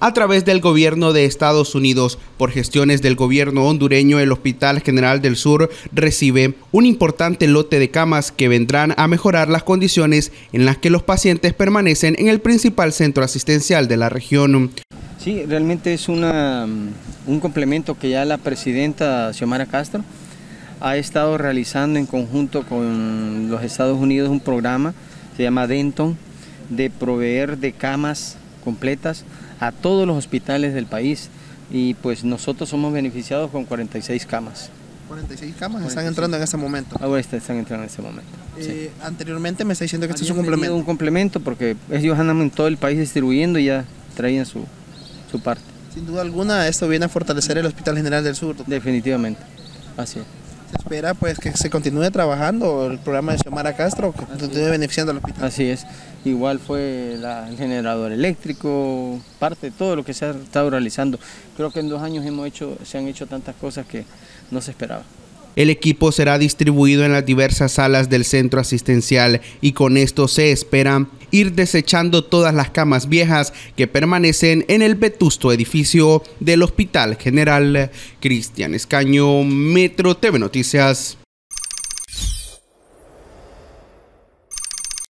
a través del gobierno de Estados Unidos. Por gestiones del gobierno hondureño, el Hospital General del Sur recibe un importante lote de camas que vendrán a mejorar las condiciones en las que los pacientes permanecen en el principal centro asistencial de la región. Sí, realmente es un complemento que ya la presidenta Xiomara Castro ha estado realizando en conjunto con los Estados Unidos un programa, se llama Denton, de proveer de camas completas a todos los hospitales del país, y pues nosotros somos beneficiados con 46 camas. 46 camas están entrando en este momento. Ahora están entrando en este momento. Sí. Anteriormente me está diciendo que esto es un complemento. Un complemento porque ellos andan en todo el país distribuyendo y ya traían su parte. Sin duda alguna esto viene a fortalecer el Hospital General del Sur. Definitivamente, así es. Se espera pues que se continúe trabajando el programa de Xiomara Castro, que continúe beneficiando al hospital. Así es, igual fue el generador eléctrico, parte de todo lo que se ha estado realizando. Creo que en 2 años se han hecho tantas cosas que no se esperaba. El equipo será distribuido en las diversas salas del centro asistencial y con esto se espera ir desechando todas las camas viejas que permanecen en el vetusto edificio del Hospital General. Cristian Escaño, Metro TV Noticias.